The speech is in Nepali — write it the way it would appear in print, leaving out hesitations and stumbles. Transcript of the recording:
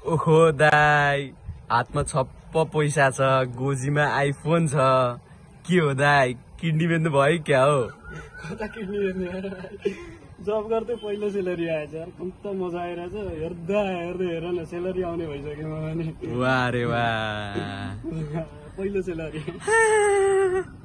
ओहो दाई हातमा छप्प पैसा छ गोजीमा आइफोन छ के हो दाई किडनी बेच्नु भयो क्या हो कता किडनी बेच्नु जब गर्दै पहिलो सेलेरी आएछ कस्तो मजा आइरहेछ हेर्दा हेर न सेलेरी आउने भइसक्यो म पनि वाह रे वाह पहिलो सेलेरी